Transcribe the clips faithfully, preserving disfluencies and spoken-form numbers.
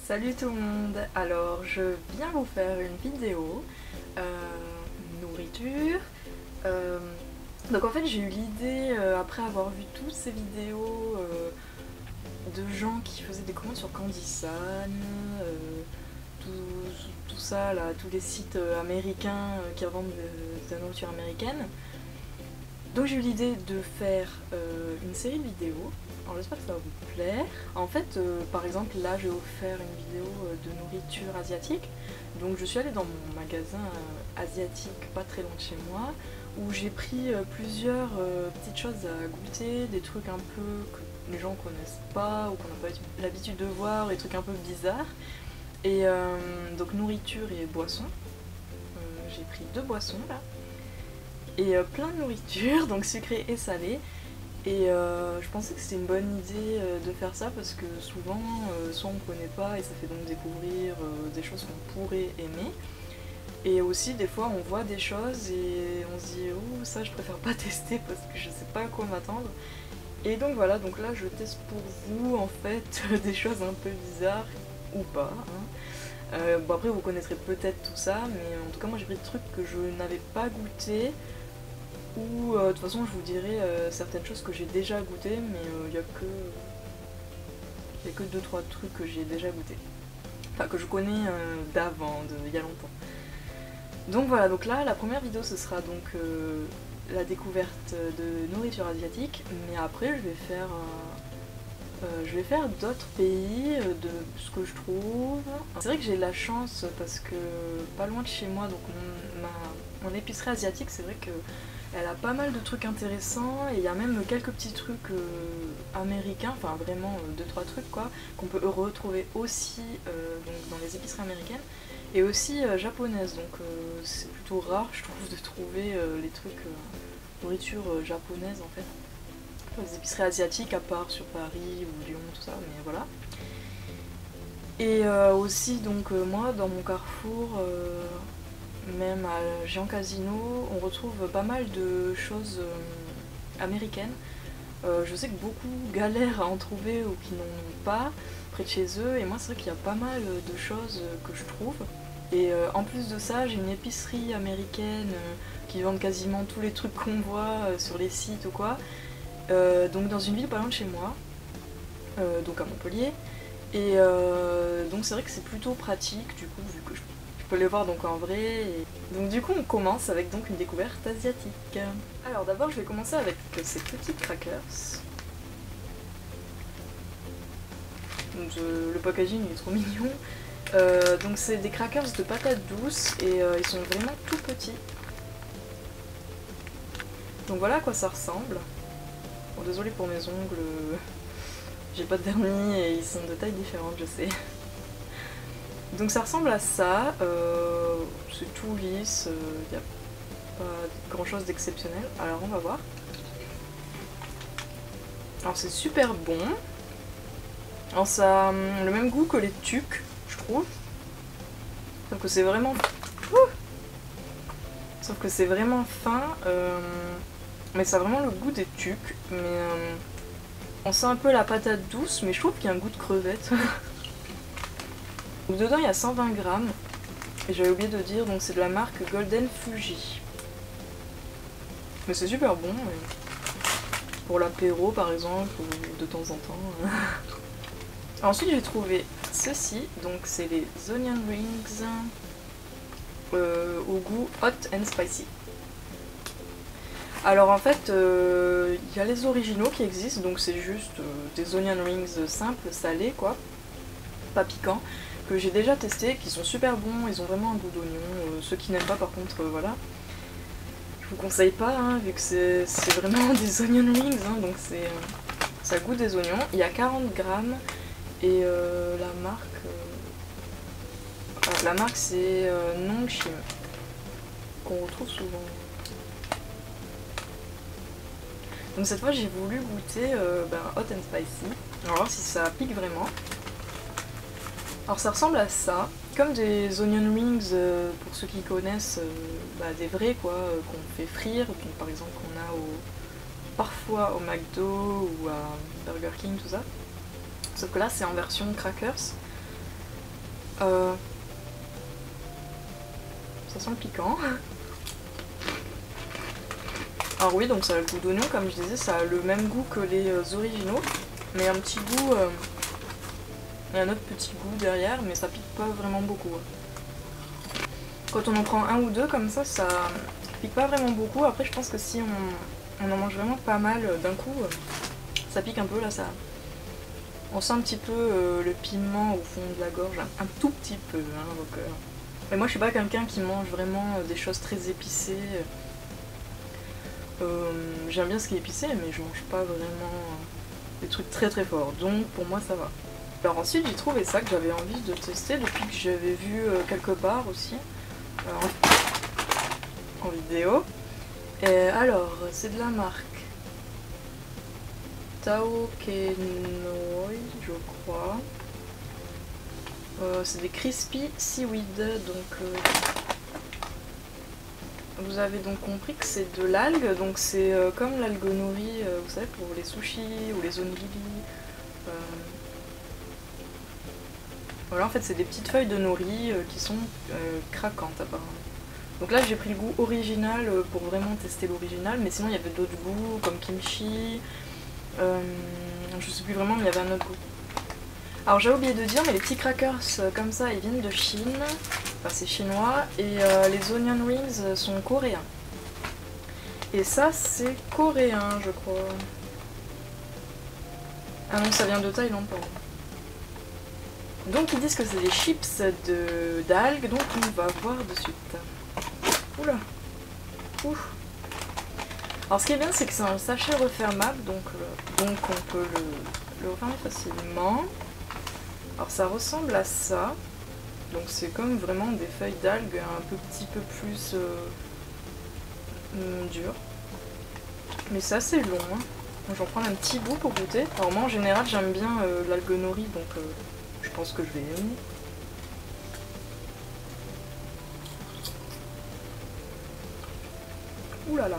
Salut tout le monde. Alors je viens vous faire une vidéo euh, nourriture. Euh, donc en fait j'ai eu l'idée euh, après avoir vu toutes ces vidéos euh, de gens qui faisaient des commandes sur Candysan, euh, tout, tout ça là, tous les sites euh, américains euh, qui revendent de, de la nourriture américaine. Donc j'ai eu l'idée de faire euh, une série de vidéos. Alors j'espère que ça va vous plaire. En fait, euh, par exemple, là je vais vous faire une vidéo euh, de nourriture asiatique. Donc je suis allée dans mon magasin euh, asiatique pas très loin de chez moi, où j'ai pris euh, plusieurs euh, petites choses à goûter, des trucs un peu que les gens connaissent pas ou qu'on n'a pas l'habitude de voir, des trucs un peu bizarres. Et euh, donc nourriture et boissons. Euh, j'ai pris deux boissons là. Et euh, plein de nourriture, donc sucrée et salée. Et euh, je pensais que c'était une bonne idée euh, de faire ça parce que souvent, euh, soit on ne connaît pas et ça fait donc découvrir euh, des choses qu'on pourrait aimer. Et aussi, des fois, on voit des choses et on se dit « Ouh, ça, je préfère pas tester parce que je sais pas à quoi m'attendre ». Et donc voilà, donc là, je teste pour vous, en fait, des choses un peu bizarres, ou pas. Hein. Euh, bon, après, vous connaîtrez peut-être tout ça, mais en tout cas, moi, j'ai pris des trucs que je n'avais pas goûté. Ou euh, de toute façon je vous dirai euh, certaines choses que j'ai déjà goûtées, mais il euh, n'y a que il y a que deux trois trucs que j'ai déjà goûté, enfin que je connais euh, d'avant, il y a longtemps. Donc voilà, donc là la première vidéo ce sera donc euh, la découverte de nourriture asiatique, mais après je vais faire euh, euh, je vais faire d'autres pays, euh, de ce que je trouve. C'est vrai que j'ai de la chance parce que pas loin de chez moi, donc mon, ma, mon épicerie asiatique, c'est vrai que elle a pas mal de trucs intéressants et il y a même quelques petits trucs euh, américains, enfin vraiment euh, deux trois trucs quoi, qu'on peut retrouver aussi euh, donc dans les épiceries américaines et aussi euh, japonaises, donc euh, c'est plutôt rare je trouve de trouver euh, les trucs euh, nourriture euh, japonaise en fait. Enfin, les épiceries asiatiques à part sur Paris ou Lyon, tout ça, mais voilà. Et euh, aussi donc euh, moi dans mon Carrefour, euh, même à Géant Casino, on retrouve pas mal de choses euh, américaines. Euh, je sais que beaucoup galèrent à en trouver ou qui n'en ont pas près de chez eux, et moi c'est vrai qu'il y a pas mal de choses que je trouve. Et euh, en plus de ça, j'ai une épicerie américaine euh, qui vend quasiment tous les trucs qu'on voit euh, sur les sites ou quoi. Euh, donc dans une ville pas loin de chez moi, euh, donc à Montpellier. Et euh, donc c'est vrai que c'est plutôt pratique du coup, vu que je peux les voir donc en vrai. Et... donc du coup on commence avec donc une découverte asiatique. Alors d'abord je vais commencer avec ces petits crackers. Donc, euh, le packaging il est trop mignon. Euh, donc c'est des crackers de patates douces et euh, ils sont vraiment tout petits. Donc voilà à quoi ça ressemble. Bon, désolé pour mes ongles, j'ai pas de vernis et ils sont de tailles différentes, je sais. Donc ça ressemble à ça, euh, c'est tout lisse, il euh, n'y a pas grand chose d'exceptionnel. Alors on va voir. Alors c'est super bon. Alors ça a le même goût que les tucs, je trouve. Sauf que c'est vraiment... Ouh, sauf que c'est vraiment fin, euh, mais ça a vraiment le goût des tucs. Mais euh, on sent un peu la patate douce, mais je trouve qu'il y a un goût de crevette. Donc dedans il y a cent vingt grammes, et j'avais oublié de dire, donc c'est de la marque Golden Fuji. Mais c'est super bon, pour l'apéro par exemple, ou de temps en temps. Ensuite j'ai trouvé ceci, donc c'est les onion rings euh, au goût hot and spicy. Alors en fait, il euh, y a les originaux qui existent, donc c'est juste euh, des onion rings simples, salés quoi, pas piquants, que j'ai déjà testé, qui sont super bons, ils ont vraiment un goût d'oignon. Euh, ceux qui n'aiment pas par contre, euh, voilà. Je vous conseille pas, hein, vu que c'est vraiment des onion rings, hein, donc c'est euh, ça goûte des oignons. Il y a quarante grammes et euh, la marque, euh, ah, la marque c'est euh, Nongshim, qu'on retrouve souvent. Donc cette fois j'ai voulu goûter euh, ben, hot and spicy, on va voir si ça pique vraiment. Alors ça ressemble à ça, comme des onion rings, euh, pour ceux qui connaissent, euh, bah, des vrais quoi, euh, qu'on fait frire, ou par exemple qu'on a au, parfois au McDo ou à Burger King, tout ça. Sauf que là c'est en version crackers. Euh... Ça sent le piquant. Alors oui, donc ça a le goût d'oignon, comme je disais, ça a le même goût que les euh, originaux, mais un petit goût, euh, et un autre petit goût derrière, mais ça pique pas vraiment beaucoup. Quand on en prend un ou deux comme ça, ça pique pas vraiment beaucoup. Après, je pense que si on, on en mange vraiment pas mal euh, d'un coup, euh, ça pique un peu là, ça. On sent un petit peu euh, le piment au fond de la gorge, un, un tout petit peu. Hein, donc, euh... Mais moi, je suis pas quelqu'un qui mange vraiment euh, des choses très épicées. Euh, J'aime bien ce qui est épicé, mais je mange pas vraiment des trucs très très forts, donc pour moi ça va. Alors ensuite j'ai trouvé ça que j'avais envie de tester depuis que j'avais vu euh, quelque part aussi, euh, en, en vidéo. Et alors c'est de la marque Tao Kenoi, je crois. Euh, c'est des crispy seaweed, donc euh, vous avez donc compris que c'est de l'algue, donc c'est euh, comme l'algue nori, euh, vous savez, pour les sushis ou les onigiri. Euh... Voilà, en fait, c'est des petites feuilles de nori euh, qui sont euh, craquantes apparemment. Donc là, j'ai pris le goût original euh, pour vraiment tester l'original, mais sinon il y avait d'autres goûts comme kimchi. Euh... Je sais plus vraiment, mais il y avait un autre goût. Alors j'ai oublié de dire, mais les petits crackers euh, comme ça, ils viennent de Chine. Enfin, c'est chinois, et euh, les onion rings sont coréens. Et ça, c'est coréen, je crois. Ah non, ça vient de Thaïlande, pardon. Donc ils disent que c'est des chips d'algues, donc on va voir de suite. Oula. Ouh. Alors ce qui est bien, c'est que c'est un sachet refermable, donc, euh, donc on peut le, le refermer facilement. Alors ça ressemble à ça. Donc c'est comme vraiment des feuilles d'algues un peu, petit peu plus euh, euh, dures. Mais c'est assez long. Hein. J'en prends un petit bout pour goûter. Alors moi en général j'aime bien euh, l'algue nori, donc euh, je pense que je vais aimer. Ouh là là.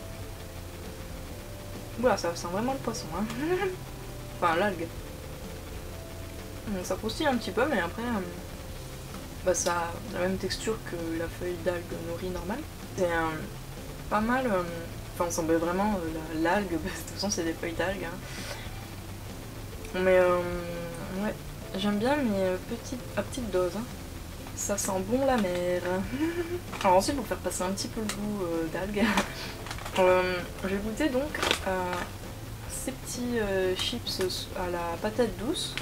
Oula, ça sent vraiment le poisson. Hein. Enfin l'algue. Ça croustille un petit peu, mais après... Euh, Bah, ça a la même texture que la feuille d'algue nori normale. C'est euh, pas mal, euh, enfin on sent vraiment euh, l'algue, de toute façon c'est des feuilles d'algue. Hein. Mais euh, ouais, j'aime bien, mais euh, petite, à petite dose. Hein. Ça sent bon la mer. Alors ensuite pour faire passer un petit peu le goût euh, d'algue, euh, j'ai goûté donc euh, ces petits euh, chips à la patate douce.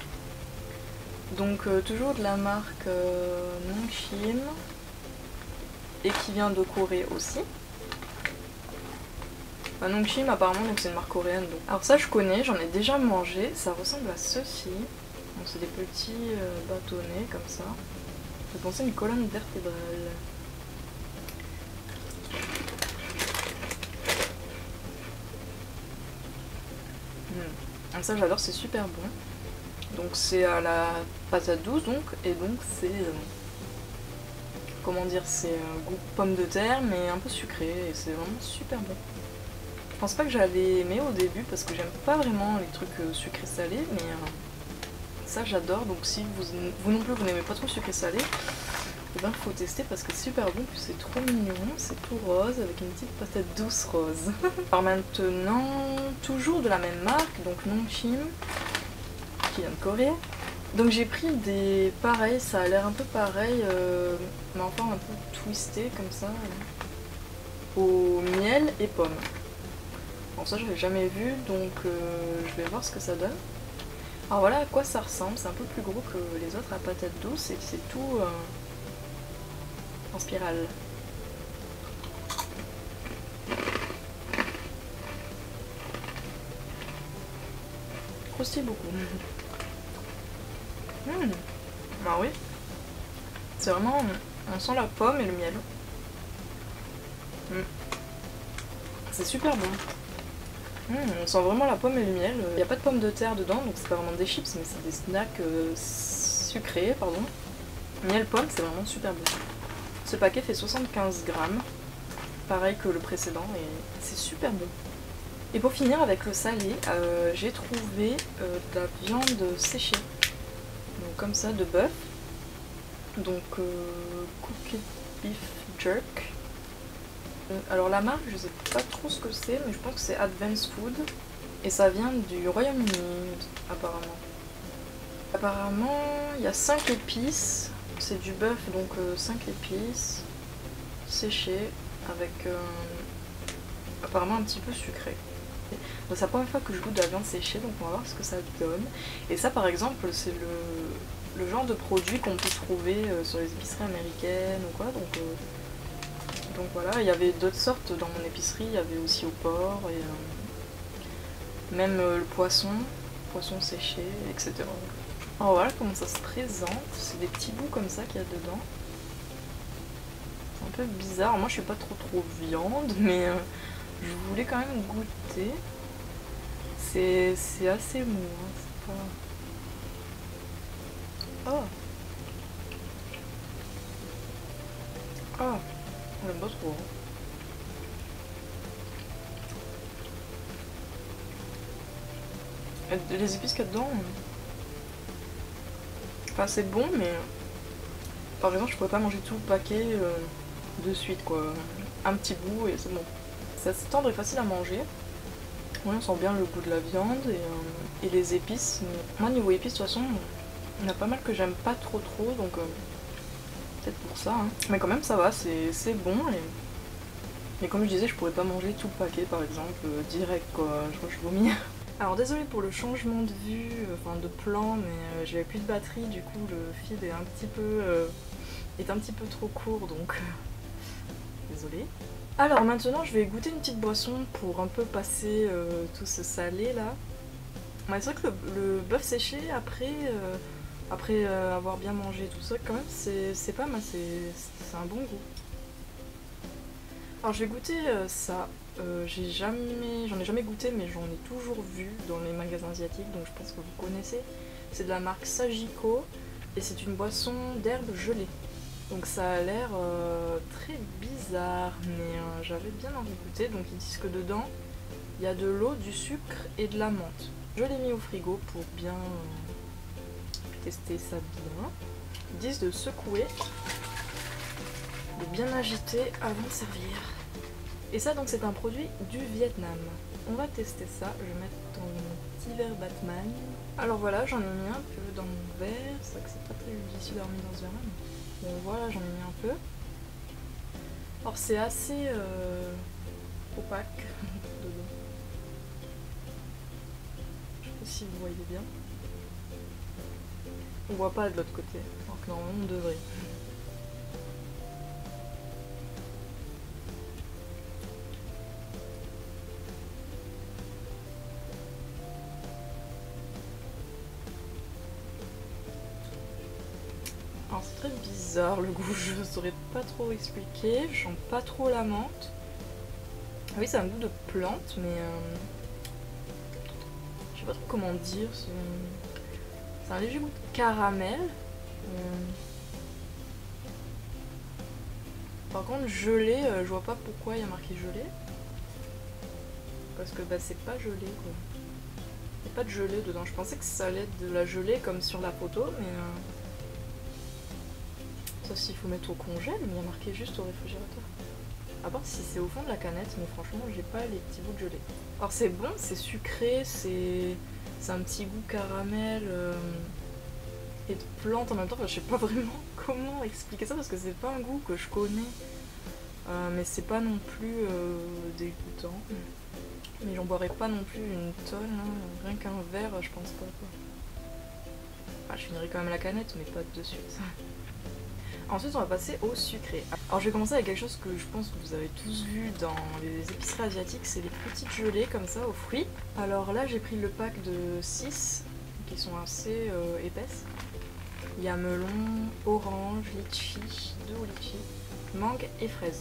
Donc euh, toujours de la marque euh, Nongshim et qui vient de Corée aussi. Bah, Nongshim apparemment c'est une marque coréenne. Donc. Alors ça je connais, j'en ai déjà mangé, ça ressemble à ceci. Donc c'est des petits euh, bâtonnets comme ça. Ça fait penser à une colonne vertébrale. Mmh. Ça j'adore, c'est super bon. Donc c'est à la patate douce donc, et donc c'est, euh, comment dire, c'est euh, goût pomme de terre mais un peu sucré et c'est vraiment super bon. Je pense pas que j'allais aimer au début parce que j'aime pas vraiment les trucs euh, sucrés salés, mais euh, ça j'adore, donc si vous, vous non plus vous n'aimez pas trop sucré salé, et ben faut tester parce que c'est super bon, puis c'est trop mignon, c'est tout rose avec une petite patate douce rose. Alors maintenant, toujours de la même marque, donc Nongshim, qui vient de Corée. Donc j'ai pris des pareils, ça a l'air un peu pareil, euh, mais enfin un peu twisté comme ça, euh, au miel et pomme. Bon ça je l'ai jamais vu, donc euh, je vais voir ce que ça donne. Alors voilà à quoi ça ressemble, c'est un peu plus gros que les autres à patate douce et c'est tout euh, en spirale. Croustille beaucoup. Mmh. Ah oui, c'est vraiment, on sent la pomme et le miel. Mmh. C'est super bon. Mmh, on sent vraiment la pomme et le miel. Il n'y a pas de pommes de terre dedans, donc c'est pas vraiment des chips, mais c'est des snacks euh, sucrés, pardon. Miel pomme, c'est vraiment super bon. Ce paquet fait soixante-quinze grammes, pareil que le précédent, et c'est super bon. Et pour finir avec le salé, euh, j'ai trouvé euh, de la viande séchée. Donc comme ça, de bœuf. Donc euh, Cookie Beef Jerk. Alors la marque, je sais pas trop ce que c'est, mais je pense que c'est Advanced Food. Et ça vient du Royaume-Uni, apparemment. Apparemment, il y a cinq épices. C'est du bœuf, donc euh, cinq épices séchées avec euh, apparemment un petit peu sucré. C'est la première fois que je goûte de la viande séchée, donc on va voir ce que ça donne. Et ça, par exemple, c'est le, le genre de produit qu'on peut trouver euh, sur les épiceries américaines ou quoi. Donc, euh, donc voilà, il y avait d'autres sortes dans mon épicerie. Il y avait aussi au porc et euh, même euh, le poisson, poisson séché, et cetera. Alors voilà comment ça se présente. C'est des petits bouts comme ça qu'il y a dedans. C'est un peu bizarre. Moi, je suis pas trop trop viande, mais euh, je voulais quand même goûter. C'est assez mou, hein, c'est pas... Oh Oh j'aime pas trop. Hein. Les épices qu'il y a dedans... Enfin c'est bon, mais... Par exemple, je pourrais pas manger tout le paquet euh, de suite, quoi. Un petit bout et c'est bon. C'est assez tendre et facile à manger. Oui, on sent bien le goût de la viande et, euh, et les épices. Moi, niveau épices, de toute façon, il y en a pas mal que j'aime pas trop trop, donc euh, peut-être pour ça. Hein. Mais quand même, ça va, c'est bon. Et... Mais comme je disais, je pourrais pas manger tout le paquet, par exemple, euh, direct, quoi. Je crois que je vomis. Alors, désolée pour le changement de vue, euh, enfin de plan, mais euh, j'avais plus de batterie, du coup, le feed est un petit peu, euh, est un petit peu trop court, donc euh, désolée. Alors maintenant je vais goûter une petite boisson pour un peu passer euh, tout ce salé là. Ouais, c'est vrai que le, le bœuf séché après, euh, après euh, avoir bien mangé tout ça quand même c'est pas mal, c'est un bon goût. Alors je vais goûter euh, ça, euh, j'ai jamais, j'en ai jamais goûté mais j'en ai toujours vu dans les magasins asiatiques donc je pense que vous connaissez. C'est de la marque Sajiko et c'est une boisson d'herbe gelée. Donc ça a l'air euh, très bizarre, mais euh, j'avais bien envie de goûter. Donc ils disent que dedans, il y a de l'eau, du sucre et de la menthe. Je l'ai mis au frigo pour bien euh, tester ça bien. Ils disent de secouer, de bien agiter avant de servir. Et ça donc c'est un produit du Vietnam. On va tester ça, je vais mettre dans mon petit verre Batman. Alors voilà, j'en ai mis un peu dans mon verre, c'est vrai que c'est pas très judicieux d'avoir mis dans ce verre là. Bon voilà, j'en ai mis un peu. Alors c'est assez euh, opaque dedans. Je sais pas si vous voyez bien. On voit pas de l'autre côté, alors que normalement on devrait. Alors c'est très bizarre le goût, je saurais pas trop expliquer, je sens pas trop la menthe. Oui, c'est un goût de plante, mais euh, je sais pas trop comment dire, c'est un léger goût de caramel. Euh, par contre gelé, euh, je vois pas pourquoi il y a marqué gelé. Parce que bah c'est pas gelé quoi. Il n'y a pas de gelée dedans, je pensais que ça allait être de la gelée comme sur la photo, mais... Euh, sauf s'il faut mettre au congèle, mais il y a marqué juste au réfrigérateur. À part si c'est au fond de la canette, mais franchement j'ai pas les petits bouts de gelée. Alors c'est bon, c'est sucré, c'est un petit goût caramel euh, et de plante en même temps. Enfin, je sais pas vraiment comment expliquer ça parce que c'est pas un goût que je connais, euh, mais c'est pas non plus euh, dégoûtant. Mais j'en boirais pas non plus une tonne, hein. Rien qu'un verre, je pense pas quoi. Enfin, je finirai quand même la canette, mais pas de suite. Ensuite on va passer au sucré. Alors je vais commencer avec quelque chose que je pense que vous avez tous vu dans les épiceries asiatiques, c'est les petites gelées comme ça aux fruits. Alors là j'ai pris le pack de six qui sont assez euh, épaisses. Il y a melon, orange, litchi, deux au litchi, mangue et fraise.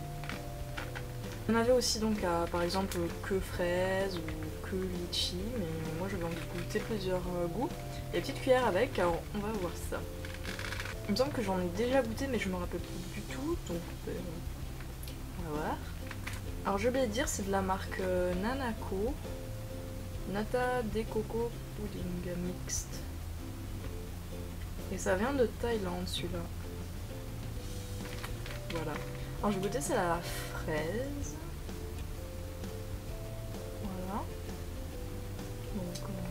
On avait aussi donc à, par exemple que fraise ou que litchi, mais moi j'avais envie de goûter plusieurs euh, goûts. Il y a une petite cuillère avec, alors on va voir ça. Il me semble que j'en ai déjà goûté mais je me rappelle plus du tout, donc euh, on va voir. Alors je vais dire c'est de la marque euh, Nanako, Nata de Coco Pudding Mixed. Et ça vient de Thaïlande celui-là. Voilà. Alors je vais goûter c'est la fraise. Voilà. Donc, euh...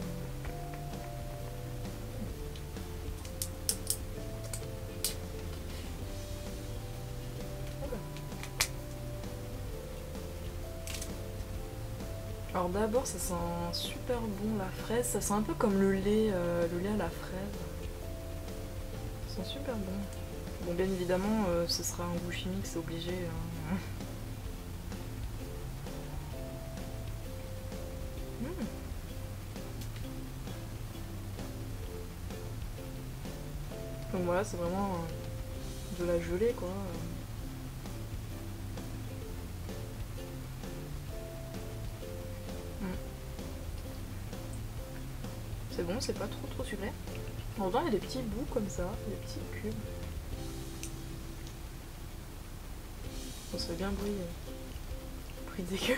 Alors d'abord ça sent super bon la fraise, ça sent un peu comme le lait, euh, le lait à la fraise. Ça sent super bon. Bon bien évidemment euh, ce sera un goût chimique, c'est obligé. Hein. Mmh. Donc voilà, c'est vraiment euh, de la gelée quoi. C'est bon, c'est pas trop trop sucré. En vrai, il y a des petits bouts comme ça, des petits cubes. On serait bien brûlé. Pris dégueu.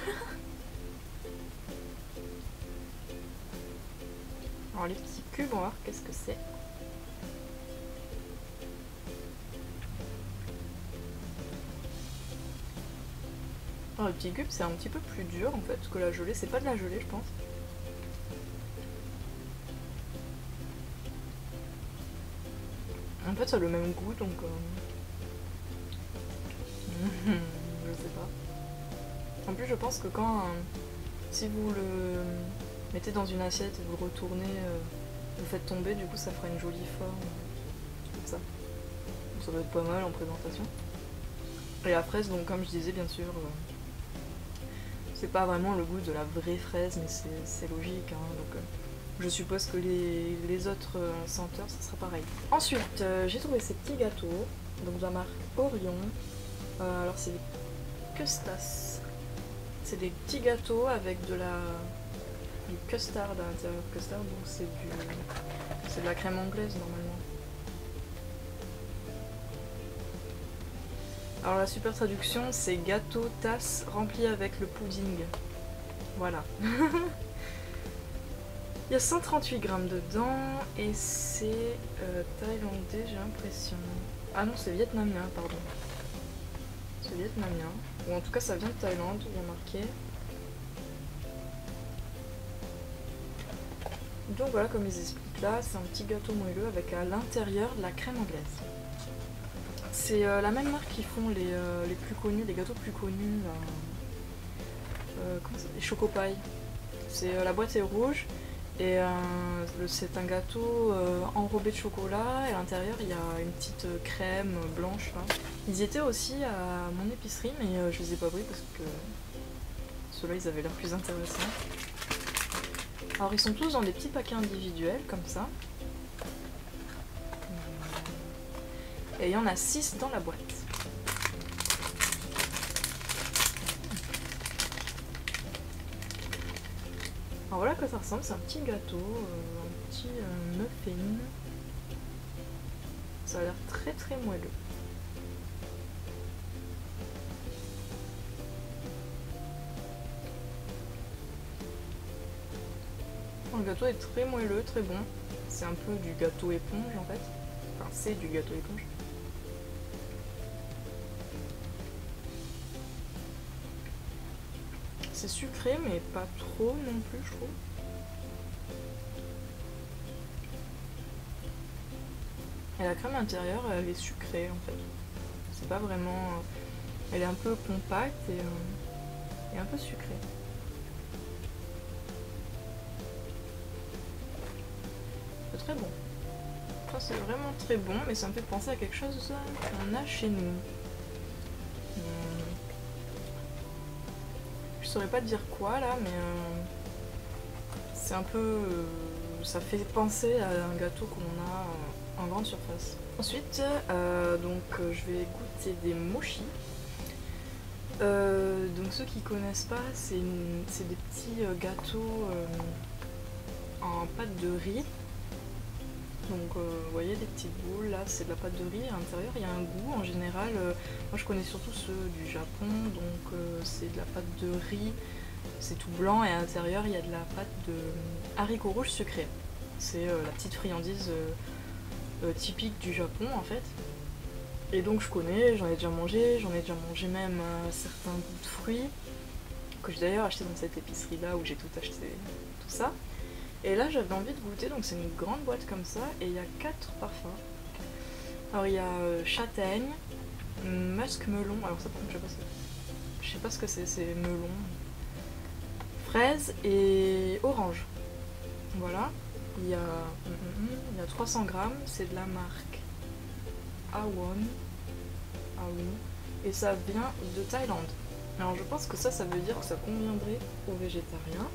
Alors les petits cubes, on va voir qu'est-ce que c'est. Alors les petits cubes, c'est un petit peu plus dur en fait, parce que la gelée, c'est pas de la gelée, je pense. En fait, ça a le même goût, donc... Euh... je sais pas. En plus, je pense que quand... Euh, si vous le mettez dans une assiette et vous le retournez, euh, vous faites tomber, du coup, ça fera une jolie forme. Comme ça. Donc ça doit être pas mal en présentation. Et la fraise, donc comme je disais, bien sûr... Euh, c'est pas vraiment le goût de la vraie fraise, mais c'est logique, hein, donc... Euh, je suppose que les, les autres euh, senteurs, ça sera pareil. Ensuite, euh, j'ai trouvé ces petits gâteaux, donc de la marque Orion. Euh, alors c'est des custas. C'est des petits gâteaux avec de la du custard à l'intérieur. Custard, donc c'est du c'est de la crème anglaise normalement. Alors la super traduction, c'est gâteau tasse rempli avec le pudding. Voilà. Il y a cent trente-huit grammes dedans et c'est euh, thaïlandais, j'ai l'impression. Ah non, c'est vietnamien, pardon. C'est vietnamien. Ou en tout cas, ça vient de Thaïlande, il y a marqué. Donc voilà, comme ils expliquent là, c'est un petit gâteau moelleux avec à l'intérieur de la crème anglaise. C'est euh, la même marque qui font les, euh, les plus connus, les gâteaux plus connus. Euh, euh, comment ça, les Choco Pie. C'est euh, la boîte est rouge. Et euh, c'est un gâteau euh, enrobé de chocolat et à l'intérieur il y a une petite crème blanche là. Ils y étaient aussi à mon épicerie mais euh, je les ai pas pris parce que ceux-là ils avaient l'air plus intéressants. Alors ils sont tous dans des petits paquets individuels comme ça. Et il y en a six dans la boîte. Alors voilà à quoi ça ressemble, c'est un petit gâteau, euh, un petit euh, muffin. Ça a l'air très très moelleux. Le gâteau est très moelleux, très bon. C'est un peu du gâteau éponge en fait. Enfin c'est du gâteau éponge. C'est sucré mais pas trop non plus je trouve. Et la crème intérieure elle est sucrée en fait. C'est pas vraiment... Elle est un peu compacte et, euh, et un peu sucrée. C'est très bon. Ça c'est vraiment très bon mais ça me fait penser à quelque chose qu'on a chez nous. Je saurais pas te dire quoi là, mais euh, c'est un peu... Euh, ça fait penser à un gâteau qu'on a euh, en grande surface. Ensuite, euh, donc euh, je vais goûter des mochis. Euh, donc ceux qui connaissent pas, c'est des petits euh, gâteaux euh, en pâte de riz. Donc euh, vous voyez des petites boules, là c'est de la pâte de riz, à l'intérieur il y a un goût en général, euh, moi je connais surtout ceux du Japon, donc euh, c'est de la pâte de riz, c'est tout blanc et à l'intérieur il y a de la pâte de haricots rouges sucrés. C'est euh, la petite friandise euh, euh, typique du Japon en fait. Et donc je connais, j'en ai déjà mangé, j'en ai déjà mangé même euh, certains goûts de fruits, que j'ai d'ailleurs acheté dans cette épicerie là où j'ai tout acheté, tout ça. Et là j'avais envie de goûter, donc c'est une grande boîte comme ça, et il y a quatre parfums. Alors il y a euh, châtaigne, musc melon, alors ça par contre je sais pas ce que je sais pas ce que c'est, c'est melon, fraise et orange. Voilà, il y a, il y a trois cents grammes, c'est de la marque Awon, Awon, et ça vient de Thaïlande. Alors je pense que ça, ça veut dire que ça conviendrait aux végétariens.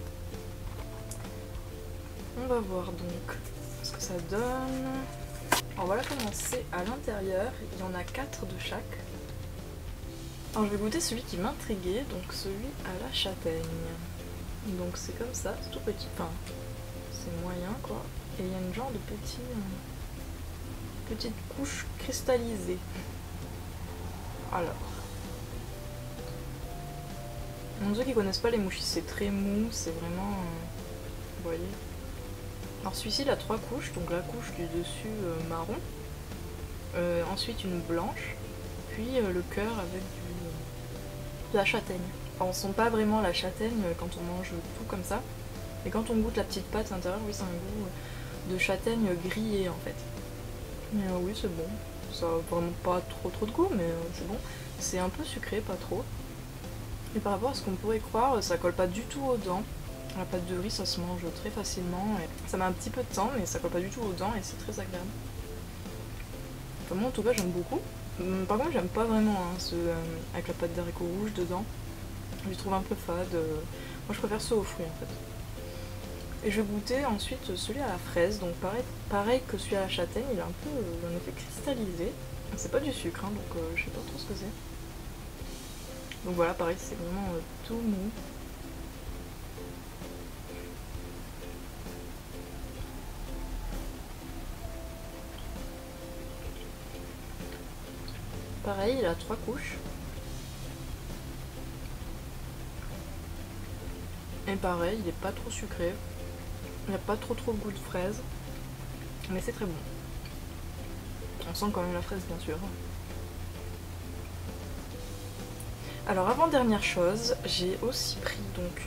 On va voir donc ce que ça donne. Alors voilà comment c'est à l'intérieur, il y en a quatre de chaque. Alors je vais goûter celui qui m'intriguait, donc celui à la châtaigne. Donc c'est comme ça, c'est tout petit, enfin c'est moyen quoi. Et il y a une genre de petit, euh, petite couche cristallisée. Alors, pour ceux qui connaissent pas les mouchis, c'est très mou, c'est vraiment, euh, vous voyez. Alors celui-ci il a trois couches, donc la couche du dessus euh, marron, euh, ensuite une blanche, puis euh, le cœur avec du, euh, de la châtaigne. Enfin, on sent pas vraiment la châtaigne quand on mange tout comme ça, et quand on goûte la petite pâte à l'intérieur, oui c'est un goût de châtaigne grillée en fait. Mais euh, oui c'est bon, ça a vraiment pas trop trop de goût, mais euh, c'est bon. C'est un peu sucré, pas trop. Et par rapport à ce qu'on pourrait croire, ça colle pas du tout aux dents. La pâte de riz ça se mange très facilement, et ça met un petit peu de temps mais ça colle pas du tout aux dents et c'est très agréable. Enfin, moi en tout cas j'aime beaucoup. Par contre j'aime pas vraiment hein, ceux euh, avec la pâte d'haricots rouge dedans. Je les trouve un peu fade. Moi je préfère ceux aux fruits en fait. Et je vais goûter ensuite celui à la fraise, donc pareil, pareil que celui à la châtaigne, il a un peu euh, un effet cristallisé. C'est pas du sucre hein, donc euh, je sais pas trop ce que c'est. Donc voilà pareil c'est vraiment euh, tout mou. Pareil, il a trois couches. Et pareil, il est pas trop sucré. Il n'y a pas trop trop le goût de fraise. Mais c'est très bon. On sent quand même la fraise bien sûr. Alors avant dernière chose, j'ai aussi pris donc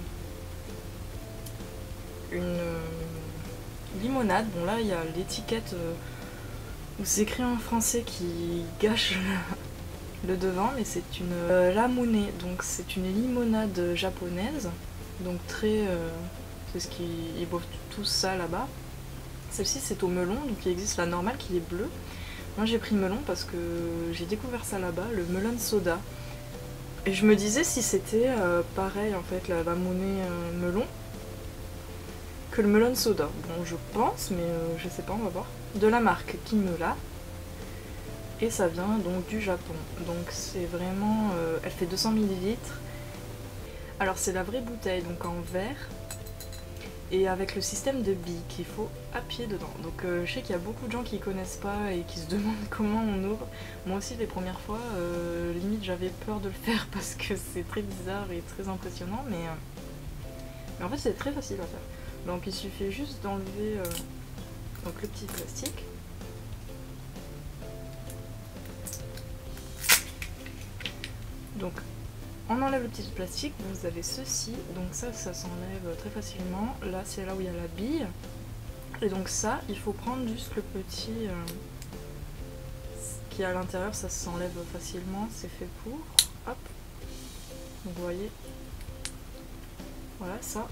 une, une limonade. Bon là il y a l'étiquette où c'est écrit en français qui gâche le devant, mais c'est une euh, Lamune, donc c'est une limonade japonaise, donc très, euh, c'est ce qu'ils boivent tous ça là-bas. Celle-ci c'est au melon, donc il existe la normale qui est bleue. Moi j'ai pris melon parce que j'ai découvert ça là-bas, le melon soda. Et je me disais si c'était euh, pareil en fait la Lamune euh, melon que le melon soda. Bon je pense, mais euh, je sais pas, on va voir. De la marque Kimura. Et ça vient donc du Japon. Donc c'est vraiment... Euh, elle fait deux cents millilitres. Alors c'est la vraie bouteille, donc en verre. Et avec le système de billes qu'il faut appuyer dedans. Donc euh, je sais qu'il y a beaucoup de gens qui ne connaissent pas et qui se demandent comment on ouvre. Moi aussi les premières fois, euh, limite j'avais peur de le faire parce que c'est très bizarre et très impressionnant. Mais, euh, mais en fait c'est très facile à faire. Donc il suffit juste d'enlever euh, donc le petit plastique. Donc on enlève le petit plastique, vous avez ceci, donc ça, ça s'enlève très facilement. Là c'est là où il y a la bille. Et donc ça, il faut prendre juste le petit euh, qui est à l'intérieur, ça s'enlève facilement, c'est fait pour. Hop. Donc vous voyez. Voilà ça.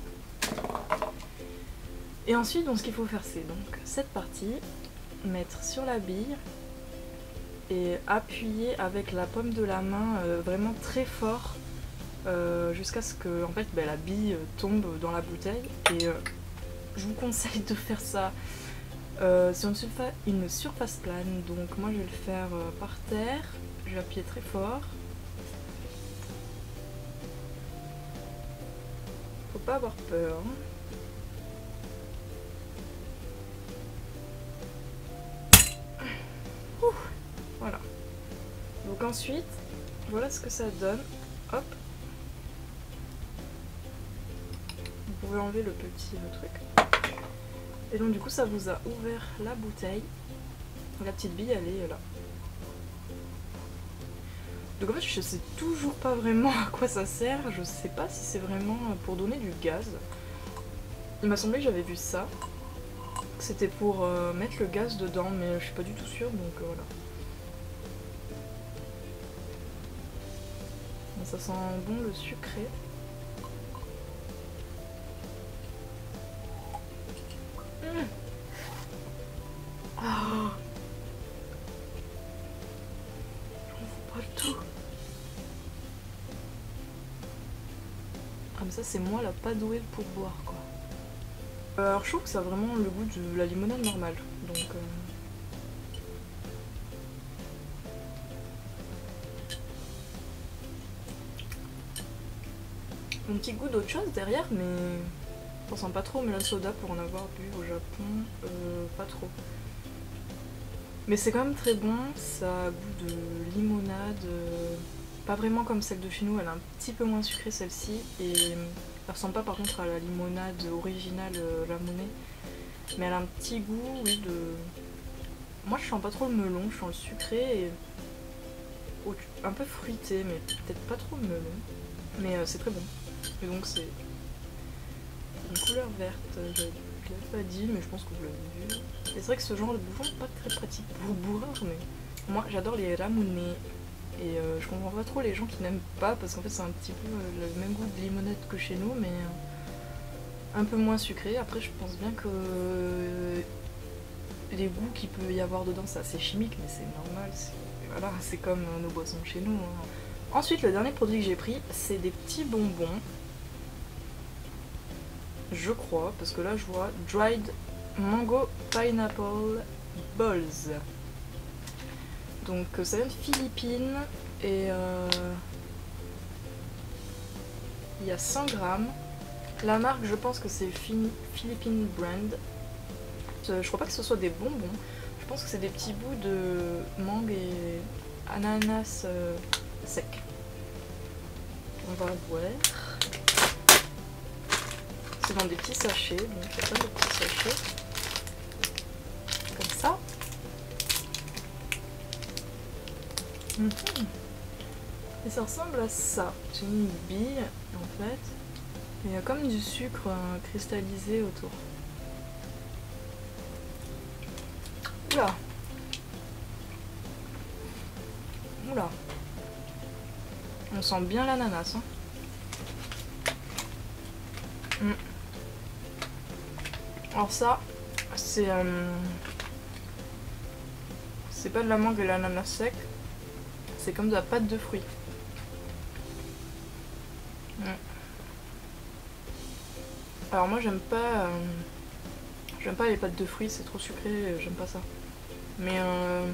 Et ensuite, donc ce qu'il faut faire c'est donc cette partie, mettre sur la bille et appuyer avec la paume de la main euh, vraiment très fort euh, jusqu'à ce que en fait, bah, la bille tombe dans la bouteille. Et euh, je vous conseille de faire ça euh, sur une, surfa une surface plane. Donc moi je vais le faire euh, par terre, je vais appuyer très fort. Faut pas avoir peur. Ouh, voilà. Donc ensuite, voilà ce que ça donne. Hop. Vous pouvez enlever le petit euh, truc. Et donc du coup ça vous a ouvert la bouteille. La petite bille elle est là. Donc en fait je sais toujours pas vraiment à quoi ça sert, je sais pas si c'est vraiment pour donner du gaz. Il m'a semblé que j'avais vu ça, que c'était pour euh, mettre le gaz dedans, mais je suis pas du tout sûre, donc euh, voilà. Ça sent bon le sucré. Mmh. Oh. J'en fous pas le tout. Ah mais ça c'est moi la pas douée pour boire quoi. Alors je trouve que ça a vraiment le goût de la limonade normale. Donc euh... un petit goût d'autre chose derrière, mais ça sent pas trop melon soda pour en avoir bu au Japon, euh, pas trop. Mais c'est quand même très bon, ça a goût de limonade, euh, pas vraiment comme celle de chez nous, elle est un petit peu moins sucrée celle-ci, et elle ressemble pas par contre à la limonade originale euh, ramonée, mais elle a un petit goût, oui, de... Moi je sens pas trop le melon, je sens le sucré et un peu fruité, mais peut-être pas trop le melon, mais euh, c'est très bon. Et donc c'est une couleur verte, je l'ai pas dit mais je pense que vous l'avez vu. Et c'est vrai que ce genre de bouchon n'est pas très pratique pour boire, mais moi j'adore les ramonés. Et euh, je comprends pas trop les gens qui n'aiment pas parce qu'en fait c'est un petit peu euh, le même goût de limonade que chez nous mais euh, un peu moins sucré. Après je pense bien que euh, les goûts qu'il peut y avoir dedans c'est assez chimique mais c'est normal, voilà, c'est comme euh, nos boissons chez nous. Hein. Ensuite le dernier produit que j'ai pris c'est des petits bonbons. Je crois, parce que là je vois Dried Mango Pineapple Balls. Donc ça vient de Philippines et euh, il y a cent grammes. La marque je pense que c'est Philippine Brand. Je crois pas que ce soit des bonbons, je pense que c'est des petits bouts de mangue et ananas euh, sec. On va boire. C'est dans des petits sachets, donc il y a plein de petits sachets. Comme ça. Mmh. Et ça ressemble à ça. C'est une bille en fait. Et il y a comme du sucre euh, cristallisé autour. Oula. Oula. On sent bien l'ananas. Hein. Mmh. Alors ça, c'est euh, c'est pas de la mangue et de l'ananas sec, c'est comme de la pâte de fruits. Mmh. Alors moi j'aime pas, euh, j'aime pas les pâtes de fruits, c'est trop sucré, j'aime pas ça. Mais euh,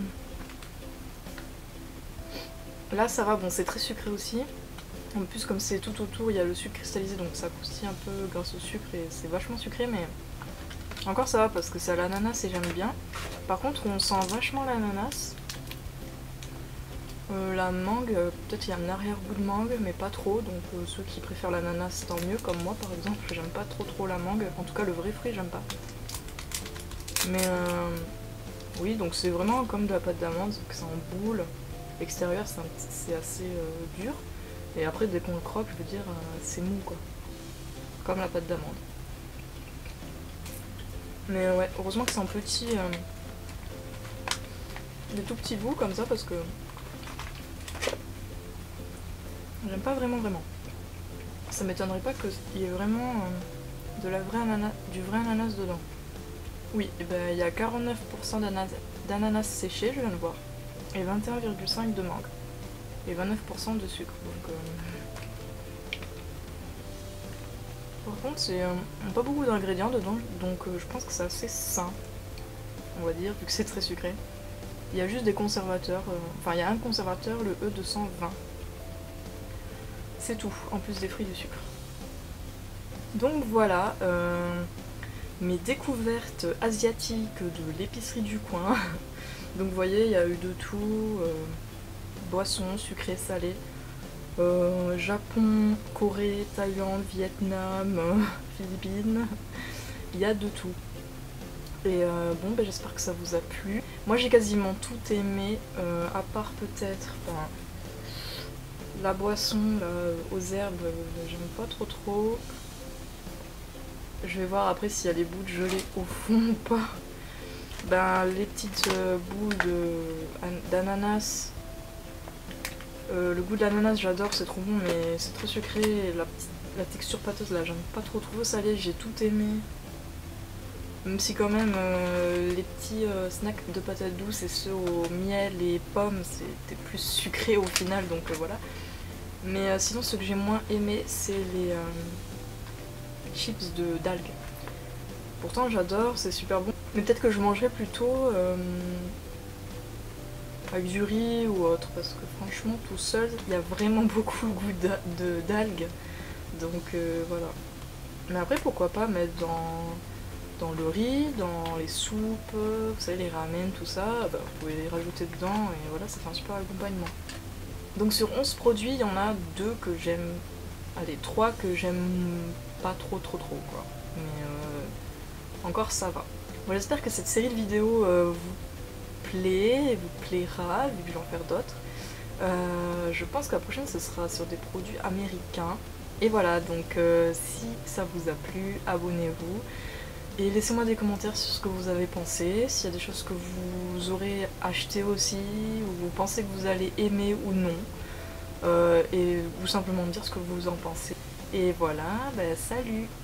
là ça va, bon c'est très sucré aussi. En plus comme c'est tout autour, il y a le sucre cristallisé donc ça croustille un peu grâce au sucre et c'est vachement sucré mais encore ça va parce que c'est à l'ananas et j'aime bien. Par contre on sent vachement l'ananas. Euh, la mangue, peut-être il y a un arrière-goût de mangue mais pas trop donc euh, ceux qui préfèrent l'ananas tant mieux comme moi par exemple. J'aime pas trop trop la mangue, en tout cas le vrai fruit j'aime pas. Mais euh, oui donc c'est vraiment comme de la pâte d'amande, c'est en boule. L'extérieur c'est assez euh, dur. Et après dès qu'on le croque, je veux dire, euh, c'est mou quoi. Comme la pâte d'amande. Mais ouais, heureusement que c'est en petit, euh, des tout petits bouts comme ça parce que j'aime pas vraiment vraiment. Ça m'étonnerait pas qu'il y ait vraiment euh, de la vraie ananas, du vrai ananas dedans. Oui, et ben il y a quarante-neuf pour cent d'ananas séché, je viens de voir, et vingt et un virgule cinq de mangue, et vingt-neuf pour cent de sucre. Donc, euh... Par contre, c'est euh, pas beaucoup d'ingrédients dedans, donc euh, je pense que c'est assez sain, on va dire, vu que c'est très sucré. Il y a juste des conservateurs, euh... enfin il y a un conservateur, le E deux cent vingt. C'est tout, en plus des fruits et du sucre. Donc voilà, euh, mes découvertes asiatiques de l'épicerie du coin. Donc vous voyez, il y a eu de tout, euh, boissons, sucrées, salées. Euh, Japon, Corée, Thaïlande, Vietnam, euh, Philippines, il y a de tout. Et euh, bon, ben, j'espère que ça vous a plu. Moi j'ai quasiment tout aimé, euh, à part peut-être, enfin, la boisson là, aux herbes, euh, j'aime pas trop trop. Je vais voir après s'il y a les bouts de gelée au fond ou pas. Ben les petites euh, bouts d'ananas. Euh, le goût de l'ananas j'adore, c'est trop bon, mais c'est trop sucré. Et la, la texture pâteuse là, j'aime pas trop trop salé, j'ai tout aimé. Même si quand même euh, les petits euh, snacks de patates douces et ceux au miel et pommes c'était plus sucré au final, donc euh, voilà. Mais euh, sinon ce que j'ai moins aimé c'est les euh, chips de d'algues. Pourtant j'adore, c'est super bon. Mais peut-être que je mangerais plutôt euh, avec du riz ou autre, parce que franchement tout seul il y a vraiment beaucoup le goût d'algues. Donc euh, voilà. Mais après pourquoi pas mettre dans... dans le riz, dans les soupes, vous savez les ramen, tout ça, bah, vous pouvez les rajouter dedans et voilà, ça fait un super accompagnement. Donc sur onze produits, il y en a deux que j'aime, allez, trois que j'aime pas trop trop trop quoi. Mais euh, encore ça va. Bon, j'espère que cette série de vidéos euh, vous plaît, vous plaira, vu que je vais en faire d'autres. Euh, je pense que la prochaine ce sera sur des produits américains. Et voilà, donc euh, si ça vous a plu, abonnez-vous. Et laissez-moi des commentaires sur ce que vous avez pensé, s'il y a des choses que vous aurez achetées aussi, ou vous pensez que vous allez aimer ou non, euh, et ou simplement me dire ce que vous en pensez. Et voilà, bah salut!